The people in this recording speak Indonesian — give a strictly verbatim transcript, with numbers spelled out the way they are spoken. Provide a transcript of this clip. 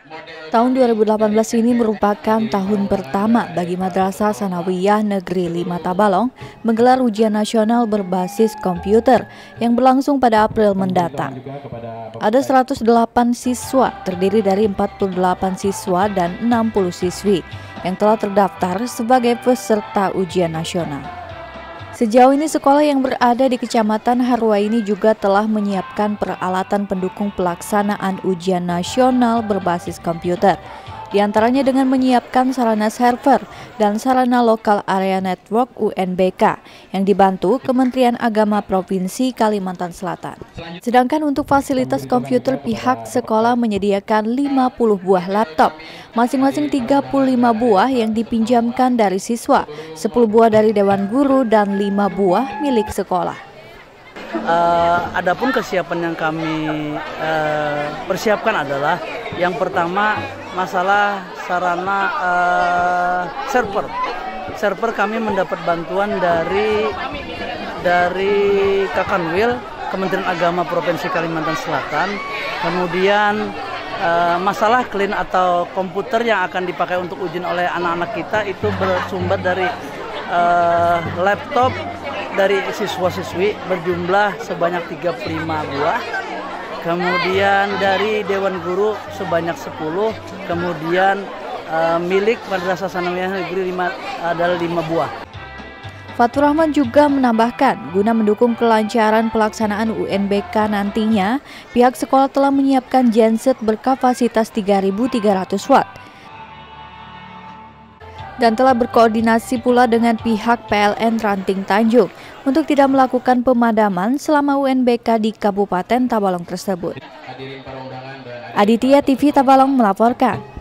Tahun dua ribu delapan belas ini merupakan tahun pertama bagi Madrasah Sanawiyah Negeri lima Tabalong menggelar ujian nasional berbasis komputer yang berlangsung pada April mendatang. Ada seratus delapan siswa terdiri dari empat puluh delapan siswa dan enam puluh siswi yang telah terdaftar sebagai peserta ujian nasional. Sejauh ini sekolah yang berada di Kecamatan Harua ini juga telah menyiapkan peralatan pendukung pelaksanaan ujian nasional berbasis komputer, di antaranya dengan menyiapkan sarana server dan sarana lokal area network U N B K yang dibantu Kementerian Agama Provinsi Kalimantan Selatan. Sedangkan untuk fasilitas komputer pihak sekolah menyediakan lima puluh buah laptop, masing-masing tiga puluh lima buah yang dipinjamkan dari siswa, sepuluh buah dari Dewan Guru dan lima buah milik sekolah. Uh, adapun kesiapan yang kami uh, persiapkan adalah yang pertama masalah sarana uh, server. Server kami mendapat bantuan dari dari Kakanwil, Kementerian Agama Provinsi Kalimantan Selatan. Kemudian uh, masalah klin atau komputer yang akan dipakai untuk ujian oleh anak-anak kita itu bersumber dari uh, laptop dari siswa-siswi berjumlah sebanyak tiga puluh lima buah, kemudian dari Dewan Guru sebanyak sepuluh, kemudian uh, milik Madrasah Sanawiyah Negeri lima adalah lima buah. Fatur Rahman juga menambahkan, guna mendukung kelancaran pelaksanaan U N B K nantinya, pihak sekolah telah menyiapkan genset berkapasitas tiga ribu tiga ratus watt. Dan telah berkoordinasi pula dengan pihak P L N Ranting Tanjung untuk tidak melakukan pemadaman selama U N B K di Kabupaten Tabalong tersebut. Aditya T V Tabalong melaporkan.